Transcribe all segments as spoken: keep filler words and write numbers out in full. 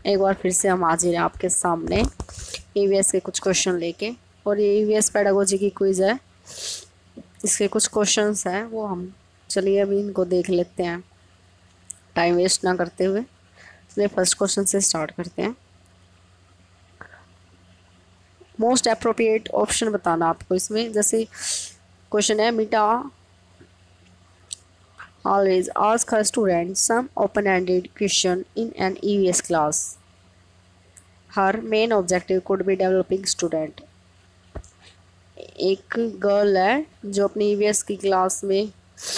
एक बार फिर से हम हाजिर हैं आपके सामने ईवीएस के कुछ क्वेश्चन लेके। और ये ईवीएस पेडागोजी की क्विज है, इसके कुछ क्वेश्चंस हैं वो हम चलिए अभी इनको देख लेते हैं टाइम वेस्ट ना करते हुए। इसलिए फर्स्ट क्वेश्चन से स्टार्ट करते हैं। मोस्ट अप्रोप्रिएट ऑप्शन बताना आपको इसमें। जैसे क्वेश्चन है, Meeta always ask her students some open-ended question in an E V S class. Her main objective could be developing student. एक गर्ल है जो अपनी E V S की क्लास में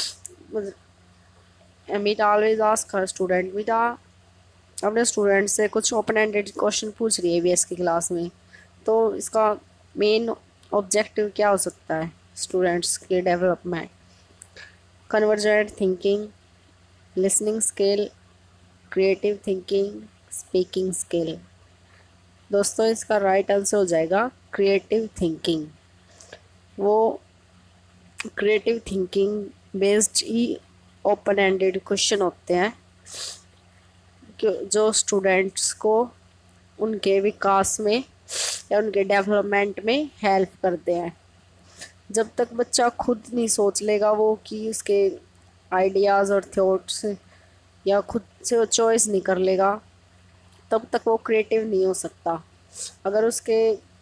Meeta always ask her student Meeta अपने स्टूडेंट से कुछ ओपन एंडेड क्वेश्चन पूछ रही है E V S की क्लास में। तो इसका मेन ऑब्जेक्टिव क्या हो सकता है स्टूडेंट्स के development? Convergent thinking, listening skill, creative thinking, speaking skill. दोस्तों इसका राइट आंसर हो जाएगा क्रिएटिव थिंकिंग। वो क्रिएटिव थिंकिंग बेस्ड ही ओपन एंडेड क्वेश्चन होते हैं जो स्टूडेंट्स को उनके विकास में या उनके डेवलपमेंट में हेल्प करते हैं। जब तक बच्चा खुद नहीं सोच लेगा वो कि उसके आइडियाज़ और थॉट्स या खुद से वो चॉइस नहीं कर लेगा, तब तक वो क्रिएटिव नहीं हो सकता। अगर उसके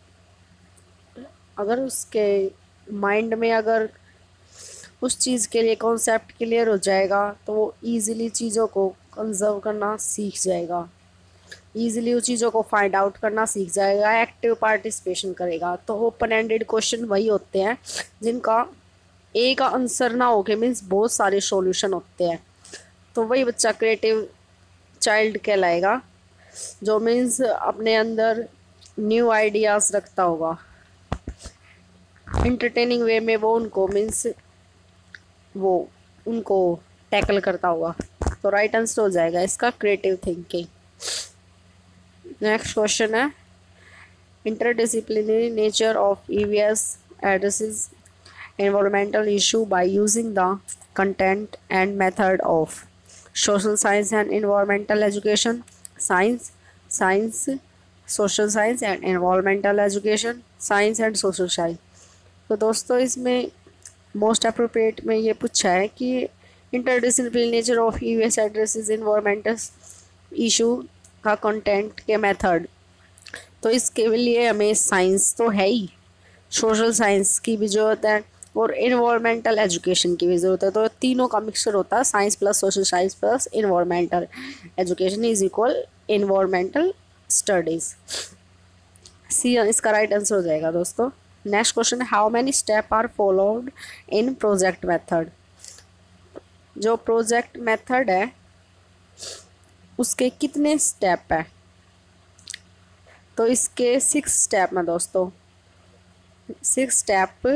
अगर उसके माइंड में अगर उस चीज़ के लिए कॉन्सेप्ट क्लियर हो जाएगा तो वो इजीली चीज़ों को कंजर्व करना सीख जाएगा, ईजिली उस चीज़ों को फाइंड आउट करना सीख जाएगा, एक्टिव पार्टिसिपेशन करेगा। तो ओपन एंडेड क्वेश्चन वही होते हैं जिनका एक आंसर ना हो के मीन्स बहुत सारे सॉल्यूशन होते हैं। तो वही बच्चा क्रिएटिव चाइल्ड कहलाएगा जो मीन्स अपने अंदर न्यू आइडियाज़ रखता होगा। इंटरटेनिंग वे में वो उनको मीन्स वो उनको टैकल करता होगा। तो राइट आंसर हो जाएगा इसका क्रिएटिव थिंकिंग। नेक्स्ट क्वेश्चन है, interdisciplinary nature of E V S addresses environmental issue by using the content and method of social science and environmental education, science, science, social science and environmental education, science and social science। तो दोस्तों इसमें most appropriate में ये पूछा है कि interdisciplinary nature of E V S addresses environmental issue का content के मेथड। तो इसके लिए हमें साइंस तो है ही, सोशल साइंस की भी ज़रूरत है और इन्वायरमेंटल एजुकेशन की भी ज़रूरत है। तो तीनों का मिक्सचर होता है, science plus social science plus environmental education is equal environmental studies. C इसका राइट आंसर हो जाएगा दोस्तों। नेक्स्ट क्वेश्चन है, how many step are followed in project method. जो प्रोजेक्ट मेथड है उसके कितने स्टेप है? तो इसके सिक्स स्टेप में दोस्तों, सिक्स स्टेप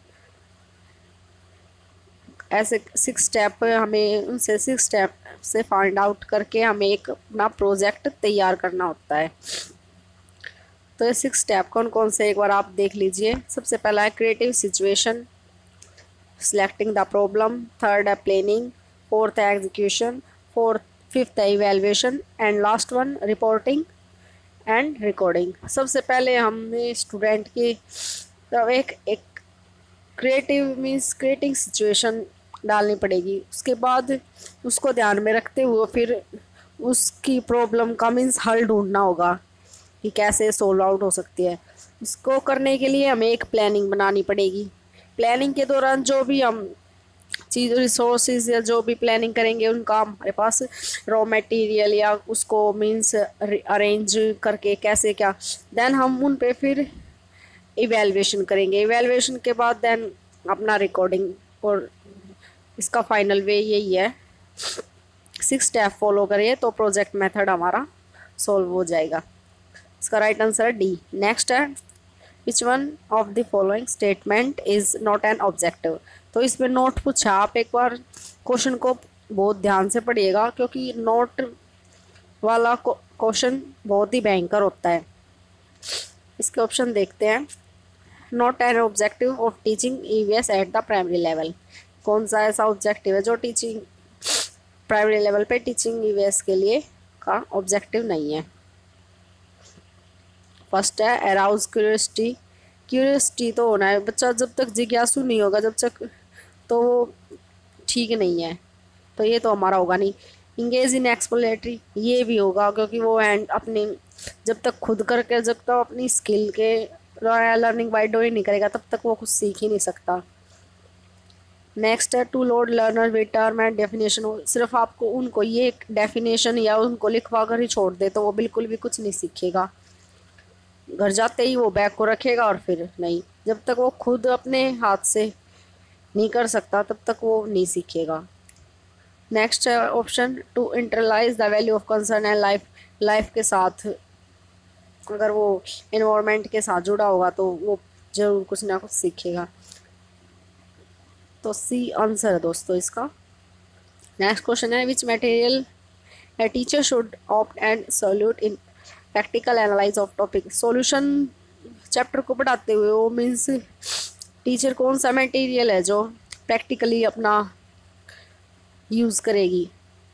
ऐसे सिक्स स्टेप हमें उनसे सिक्स स्टेप से फाइंड आउट करके हमें एक अपना प्रोजेक्ट तैयार करना होता है। तो ये सिक्स स्टेप कौन कौन से एक बार आप देख लीजिए। सबसे पहला है creative situation, selecting the problem, third है प्लानिंग, फोर्थ है एग्जीक्यूशन, फोर्थ फिफ्थ है evaluation and last one reporting and recording. सबसे पहले हमें स्टूडेंट की तो एक एक क्रिएटिव मीन्स क्रिएटिंग सिचुएशन डालनी पड़ेगी। उसके बाद उसको ध्यान में रखते हुए फिर उसकी प्रॉब्लम का मीन्स हल ढूंढना होगा कि कैसे सोल्व आउट हो सकती है। उसको करने के लिए हमें एक प्लानिंग बनानी पड़ेगी। प्लानिंग के दौरान जो भी हम चीज़ रिसोर्सेज या जो भी प्लानिंग करेंगे उनका हमारे पास रॉ मटेरियल या उसको मींस अरेंज करके कैसे क्या, देन हम उन पे फिर इवैल्यूएशन करेंगे। इवैल्यूएशन के बाद देन अपना रिकॉर्डिंग, और इसका फाइनल वे यही है। सिक्स स्टेप फॉलो करिए तो प्रोजेक्ट मेथड हमारा सॉल्व हो जाएगा। इसका राइट आंसर है डी। नेक्स्ट है, which one of the following statement is not an objective. तो इसमें नोट पूछा, आप एक बार क्वेश्चन को बहुत ध्यान से पढ़िएगा क्योंकि नोट वाला क्वेश्चन बहुत ही भयंकर होता है। इसके ऑप्शन देखते हैं। Not an objective of teaching E V S at the primary level. कौन सा ऐसा ऑब्जेक्टिव है जो टीचिंग प्राइमरी लेवल पे टीचिंग E V S के लिए का ऑब्जेक्टिव नहीं है? फर्स्ट है अराउज क्यूरियोसिटी। क्यूरियोसिटी तो होना है, बच्चा जब तक जिज्ञासु नहीं होगा जब तक तो वो ठीक नहीं है, तो ये तो हमारा होगा नहीं। इंगेज इन एक्सप्लोरेटरी, ये भी होगा क्योंकि वो एंड अपनी जब तक खुद करके जब तक अपनी स्किल के लर्निंग बाय डूइंग नहीं करेगा तब तक वो कुछ सीख ही नहीं सकता। नेक्स्ट है to load learner with term and definition, सिर्फ आपको उनको ये डेफिनेशन या उनको लिखवा कर ही छोड़ दे तो वो बिल्कुल भी कुछ नहीं सीखेगा। घर जाते ही वो बैग को रखेगा और फिर नहीं, जब तक वो खुद अपने हाथ से नहीं कर सकता तब तक वो नहीं सीखेगा। नेक्स्ट है option to internalise the value of concern and life, life के साथ अगर वो इन्वायरमेंट के साथ जुड़ा होगा तो वो जरूर कुछ ना कुछ सीखेगा। तो सी आंसर है दोस्तों इसका। नेक्स्ट क्वेश्चन है which material a teacher should opt and solute in practical analyse of topic. Solution chapter को पढ़ाते हुए वो मीन्स टीचर कौन सा मटेरियल है जो प्रैक्टिकली अपना यूज़ करेगी।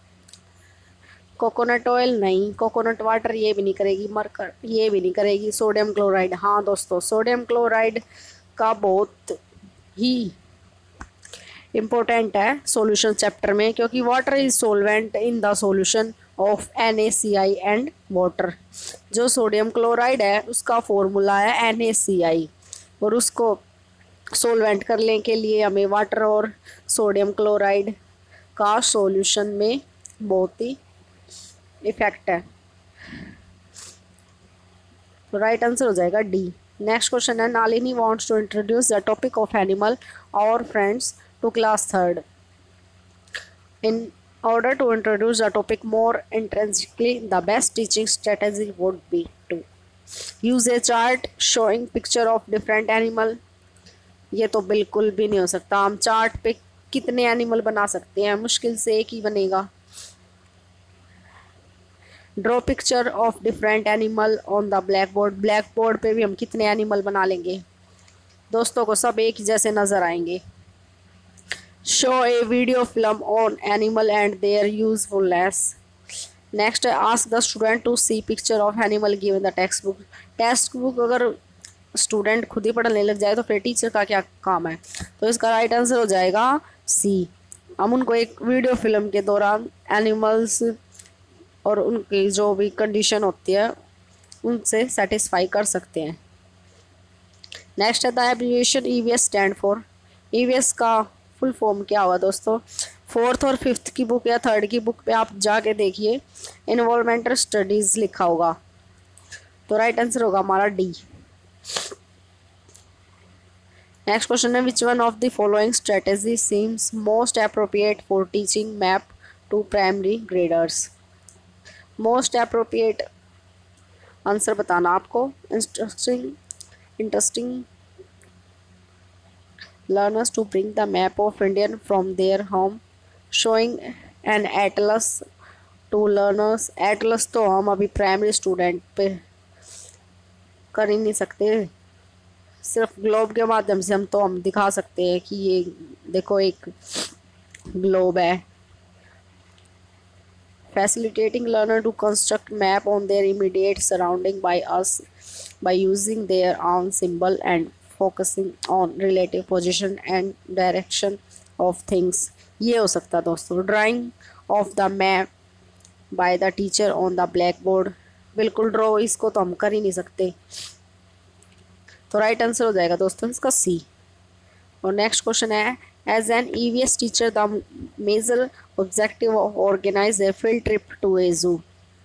कोकोनट ऑयल नहीं, कोकोनट वाटर ये भी नहीं करेगी, मरकर ये भी नहीं करेगी, सोडियम क्लोराइड। हाँ दोस्तों, सोडियम क्लोराइड का बहुत ही इम्पोर्टेंट है सॉल्यूशन चैप्टर में, क्योंकि water is solvent in the solution of N A C I and water. जो सोडियम क्लोराइड है उसका फॉर्मूला है एन ए सी आई, और उसको सोलवेंट करने के लिए हमें वाटर और सोडियम क्लोराइड का सॉल्यूशन में बहुत ही इफेक्ट है। तो राइट आंसर हो जाएगा डी। नेक्स्ट क्वेश्चन है Nalini wants to introduce the topic of animal और friends to class third. In order to introduce the topic more intrinsically, the best teaching strategy would be to use a chart showing picture of different animal। ये तो बिल्कुल भी नहीं हो सकता, हम chart पे कितने एनिमल बना सकते हैं, मुश्किल से एक ही बनेगा। Draw picture of different animal on the black board, black board पे भी हम कितने एनिमल बना लेंगे, दोस्तों को सब एक ही जैसे नज़र आएंगे। Show a video film on animal and their usefulness. Next है ask the student to see picture of animal given the text book. Text book अगर स्टूडेंट खुद ही पढ़ने लग जाए तो फिर टीचर का क्या काम है, तो इसका राइट आंसर हो जाएगा सी। हम उनको एक वीडियो फिल्म के दौरान एनिमल्स और उनकी जो भी कंडीशन होती है उनसे सेटिस्फाई कर सकते हैं। नेक्स्ट है the abbreviation E V S stand for. E V S का फुल फॉर्म क्या हुआ दोस्तों, फोर्थ और फिफ्थ की बुक या थर्ड की बुक पे आप जाके देखिए, इन्वायरमेंटल स्टडीज़ लिखा होगा, तो राइट आंसर होगा हमारा डी। नेक्स्ट क्वेश्चन है which one of the following strategy seems most appropriate for teaching map to primary graders. Most appropriate answer बताना आपको। Interesting interesting learners to bring the map of India from their home, showing an atlas to learners। atlas तो हम अभी primary student पे कर ही नहीं सकते, सिर्फ ग्लोब के माध्यम से हम तो हम दिखा सकते हैं कि ये देखो एक ग्लोब है। facilitating learner to construct map on their immediate surrounding by us by using their own symbol and focusing on relative position and direction of things. ये हो सकता है दोस्तों। Drawing of the map by the teacher on the black board, बिल्कुल draw इसको तो हम कर ही नहीं सकते, तो राइट आंसर हो जाएगा दोस्तों इसका सी। और नेक्स्ट क्वेश्चन है as an E V S teacher the major objective of organize a field trip to a zoo.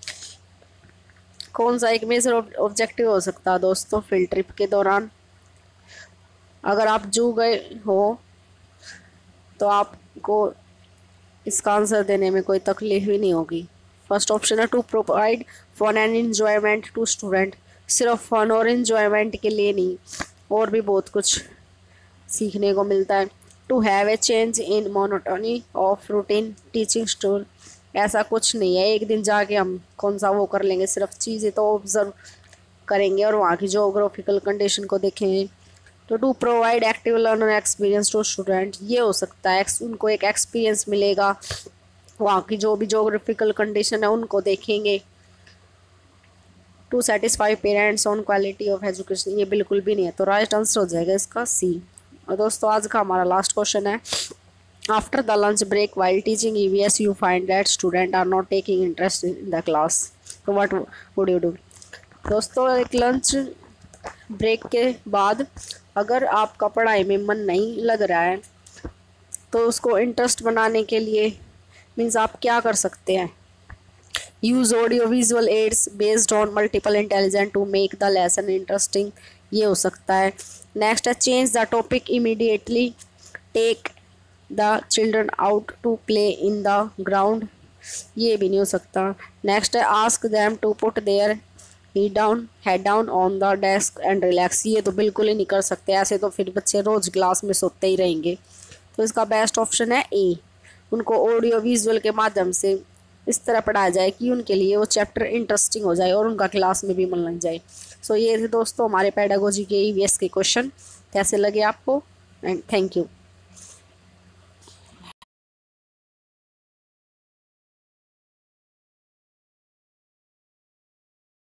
कौन सा एक मेजर ऑब्जेक्टिव हो सकता है दोस्तों फील्ड ट्रिप के दौरान। अगर आप जू गए हो तो आपको इसका आंसर देने में कोई तकलीफ ही नहीं होगी। फर्स्ट ऑप्शन है to provide fun and enjoyment to student. सिर्फ फन और एंजॉयमेंट के लिए नहीं, और भी बहुत कुछ सीखने को मिलता है। To have a change in monotony of routine teaching school. ऐसा कुछ नहीं है, एक दिन जाके हम कौन सा वो कर लेंगे, सिर्फ चीज़ें तो ऑब्जर्व करेंगे और वहाँ की जोग्राफिकल कंडीशन को देखेंगे। तो to provide active learner experience to student, ये हो सकता है उनको एक एक्सपीरियंस मिलेगा, वहाँ की जो भी जोग्राफिकल कंडीशन है उनको देखेंगे। To satisfy parents on quality of education, ये बिल्कुल भी नहीं है, तो राइट आंसर हो जाएगा इसका सी। और दोस्तों आज का हमारा लास्ट क्वेश्चन है, after the lunch break while teaching E V S you find that student are not taking interest in the class, तो व्हाट वुड यू डू। दोस्तों एक लंच ब्रेक के बाद अगर आपका पढ़ाई में मन नहीं लग रहा है तो उसको इंटरेस्ट बनाने के लिए मीन्स आप क्या कर सकते हैं, use audio visual aids based on multiple intelligent to make the lesson interesting, ये हो सकता है। नेक्स्ट है change the topic immediately, take the children out to play in the ground, ये भी नहीं हो सकता। नेक्स्ट है ask them to put their head down head down on the desk and relax, ये तो बिल्कुल ही नहीं कर सकते, ऐसे तो फिर बच्चे रोज़ क्लास में सोते ही रहेंगे। तो इसका बेस्ट ऑप्शन है ए, उनको ऑडियो विजुअल के माध्यम से इस तरह पढ़ाया जाए कि उनके लिए वो चैप्टर इंटरेस्टिंग हो जाए और उनका क्लास में भी मन लग जाए। सो ये थे दोस्तों हमारे पेडागोजी के ई वी एस के क्वेश्चन, कैसे लगे आपको, एंड थैंक यू।